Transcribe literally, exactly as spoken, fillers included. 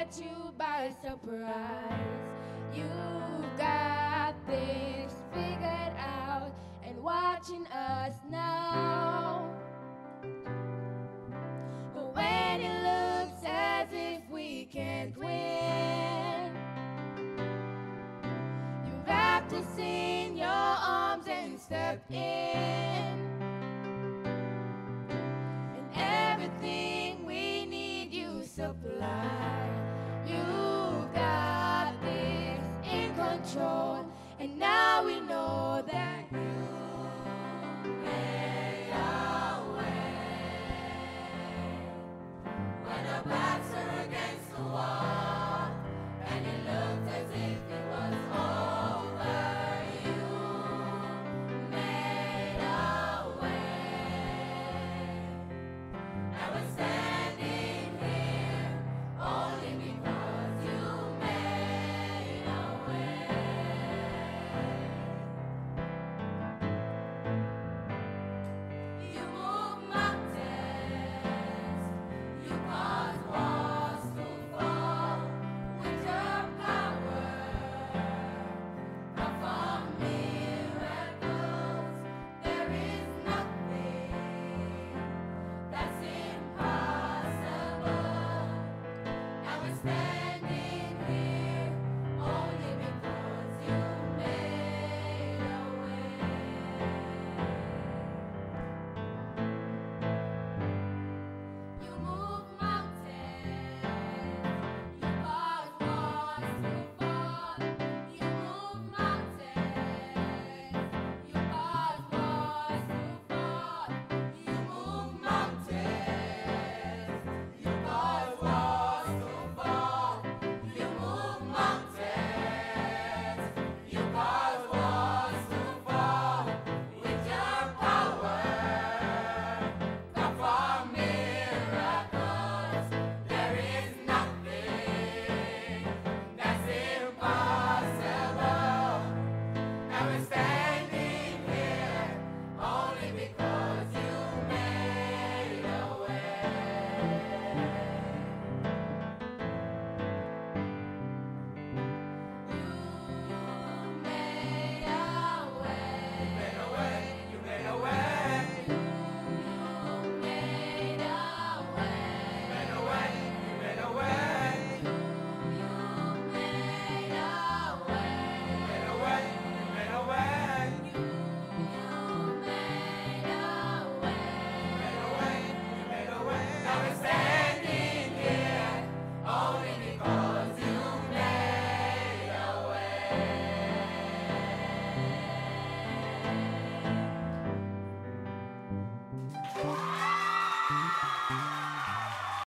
catch you by surprise. You've got this figured out and watching us now. But when it looks as if we can't win, you wrapped us in your arms and stepped in. And everything we need you supply. You've got this in control, and now we know that you made a way. When our backs are against the wall, and it looked as if it was over, you made a way. And we're standing here only because you made a way. You move mountains, you cause walls to fall. With your power, perform miracles. There is nothing that's impossible. And we're standing here only because you made a way. You move mountains, you cause walls to fall. You move mountains, you cause walls to fall. You move mountains, you cause walls to fall. You move mountains, you cause walls to fall. With your power, perform miracles. There is nothing that's impossible. And we're standing here only because you made a way. You made a way. You made a way. You made a way. You made a way. You made a way. You made a way. You made a way. Now we're standing here only because you made a way.